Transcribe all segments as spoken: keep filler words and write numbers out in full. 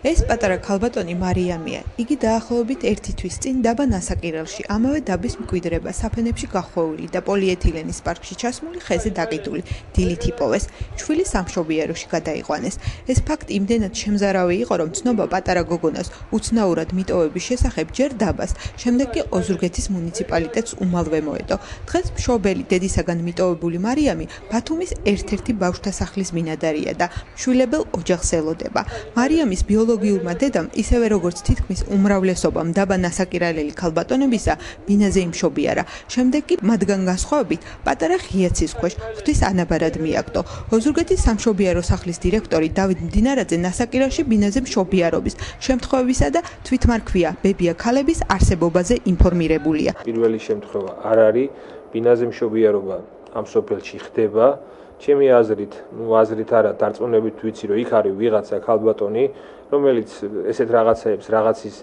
ეს პატარა ქალბატონი მარიამია. იგი დაახლოებით ერთი თვის წინ დაბა ნასაკირალში ამავე დაბის მკვიდრება საფენებში გახვეული და პოლიეთილენის პარკში ჩასმული ხეზე დაყიდული დილით იპოვეს. ჩვილის სამშობიაროში გადაიყვანეს. ეს ფაქტი იმდენად შემზარავი იყო, რომ ცნობა პატარა გოგონას უცნაურად მიტოვების შესახებ ჯერ დაბას, შემდეგ კი ოზურგეთის მუნიციპალიტეტს უმალვე მოედო. დღეს მშობელი დედისაგან მიტოვებული მარიამი ბათუმის ერთ-ერთი ბავშვთა სახლის მინადარია და შვილებელ ოჯახს ელოდება. მარიამის ბიოლოგიურმა დედამ, ისევე როგორც თითქმის უმრავლესობამ დაბა ნასაკირალელი ქალბატონებისა, ბინაზე იმშობიარა. შემდეგ კი მათგან განსხვავებით პატარა ღიაცის ქვეშ ღვთის ანაბარად მიაგდო. ოზურგეთის სამშობიარო სახლის დირექტორი დავით მდინარაძე ნასაკირალში ბინაზე მშობიარობის შემთხვევებისა და თვითმარქვია ბებია ქალების არსებობაზე ინფორმირებულია. პირველი შემთხვევა არ არის, ბინაზე მშობიარობა ამ სოფელში ხდება. ჩემი აზრით, ну აზრით არა, დარწმუნებით ვიცი, რომ იქ არის ვიღაცა ქალბატონი, რომელიც ესეთ რაღაცებს, რაღაცის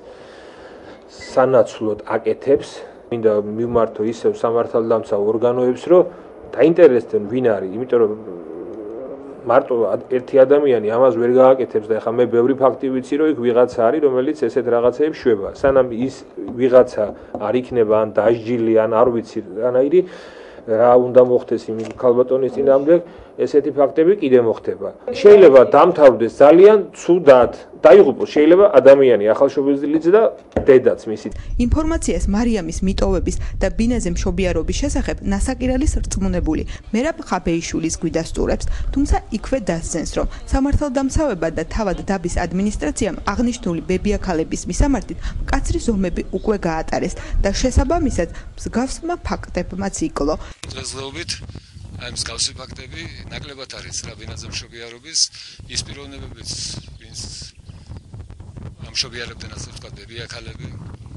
სანაცვლოდ აკეთებს, მინდა მივმართო ისევ სამართალდამცავ ორგანოებს, რომ დაინტერესდნენ ვინ არის, იმიტომ რომ მარტო ერთი ადამიანი ამას ვერ გააკეთებს და ეხლა მე ბევრი ფაქტი ვიცი, რომ იქ ვიღაცა არის, რომელიც ესეთ რაღაცებს შვება. სანამ ის ვიღაცა არ იქნება ან დასჯილი, ან არ ვიცი რანაირი რა უნდა მოხდეს იმ ქალბატონის წინააღმდეგ, ესეთი ფაქტები კიდე მოხდება. შეიძლება დამთავრდეს ძალიან ცუდად, დაიღუპოს შეიძლება ადამიანი, ახალშობილიც და დედაც მისი. ინფორმაციას მარიამის მიტოვების და ბინაზე მშობიარობის შესახებ ნასაკირალის რწმუნებული მერაბ ხაბეიშვილის გვიდასტურებს, თუმცა იქვე დასძენს, რომ სამართალდამცავება და თავად დაბის ადმინისტრაციამ აღნიშნული ბებია ქალების მისამართით მკაცრი ზომები უკვე გაატარეს და შესაბამისად მსგავსმა ფაქტებმაც იკლო. დღესდღეობით აი მსგავსი ფაქტები ნაკლებად არის რა ბინაზე მშობიარობის ის პიროვნებებიც ვინც ამშობიარებდნენ ასე ვთქვათ ბებია ქალები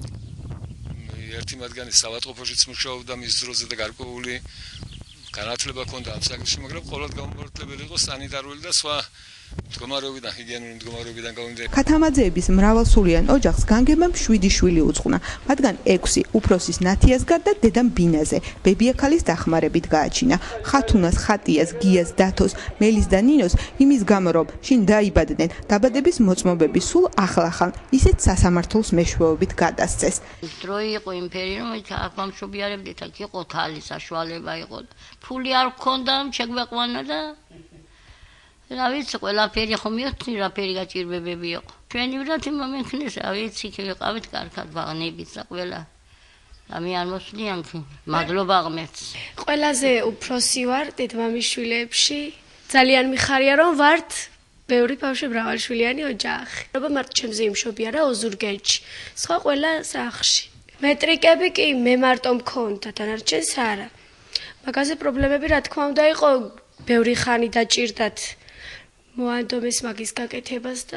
ერთი მათგანი საავადმყოფოშიც მუშაობდა მის დროზე და გარკვეული განათლება ჰქონდა ამ საკითხში, მაგრამ ყოველდღე გამომართლებელი იყო სანიტარული და სხვა მდგომარეობიდან, ჰიგიენური მდგომარეობიდან გამომდინარე. ქათამაძეების მრავალსულიან ოჯახს განგებამ შვიდი შვილი უძღვნა, მათგან ექვსი უფროსის ნათიას გარდა დედამ ბინაზე, ბებია ქალის დახმარებით გააჩინა. ხათუნას, ხატიას, გიას, დათოს, მელის და ნინოს იმის გამო, რომ შინ დაიბადნენ, დაბადების მოწმობები სულ ახლახან, ისეთ სასამართლოს მეშვეობით გადასცეს. დრო იყო იმ ფერი, რომ აქ ამშობიარებდით, აქ იყო თალის საშუალება იყო. ფული არ გქონდა, შეგვეყვანა და რა ვიცი, ყველაფერი ხომ მივხვდი, რაფერი გაჭირვებები იყო. ჩვენი ბრათ იმ მომენტში, რა ვიცი, იქ ვიყავით კარგად ბაღნებით და ყველა. და მე არ მოსვლიან, მადლობა ღმერთს. ყველაზე უფროსი ვარ დედმამის შვილებში. ძალიან მიხარია, რომ ვართ ბევრი ბავშვი მრავალშვილიანი ოჯახი. რობა მარტო ჩემზე იმშობიარა ოზურგეთში, სხვა ყველა სახლში. მეტრიკები კი მე მარტო მქონდა, დანარჩენს არა. მაგაზე პრობლემები რა თქმა უნდა იყო, ბევრი ხანი დაჭირდათ. მოანდომეს მაგის გაკეთებას და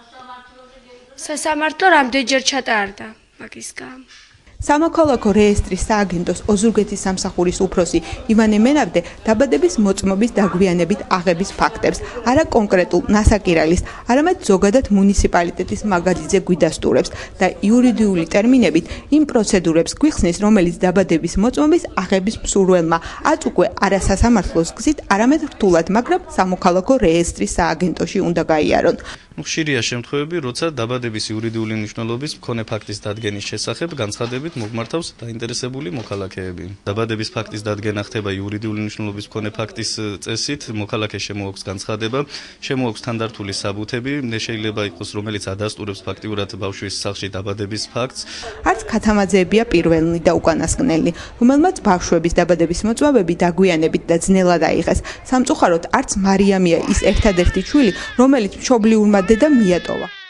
სასამართლო რამდენჯერ ჩატარდა მაგის გამო. სამოქალაქო რეესტრის სააგენტოს ოზურგეთის სამსახურის უფროსი ივანე მენაბდე დაბადების მოწმობის დაგვიანებით აღების ფაქტებს არა კონკრეტულ ნასაკირალის, არამედ ზოგადად მუნიციპალიტეტის მაგაძიძე გვიდასტურებს და იურიდიული ტერმინებით იმ პროცედურებს გვიხსნის, რომელიც დაბადების მოწმობის აღების მსურველმა აწ უკვე არა სასამართლოს გზით, არამედ რთულად, მაგრამ სამოქალაქო რეესტრის სააგენტოში უნდა გაიარონ. ხშირია შემთხვევები, როცა დაბადების იურიდიული მნიშვნელობის მქონე ფაქტის დადგენის შესახებ განცხადებით მოგმართავს დაინტერესებული მოქალაქეები. დაბადების ფაქტის დადგენა ხდება იურიდიული მნიშვნელობის მქონე ფაქტის წესით, მოქალაქეს შემოაქვს განცხადება, შემოაქვს თანდართული საბუთები, შეიძლება იყოს რომელიც ადასტურებს ფაქტიურად ბავშვის სახლში დაბადების ფაქტს. არც ქათამაძეებია პირველნი და უკანასკნელი, რომელმაც ბავშვების დაბადების მოწმობები დაგვიანებით და ძნელად აიღეს. სამწუხაროდ არც მარიამია ის ერთადერთი შვილი, რომელიც მშობლიურმა დედამ მიატოვა.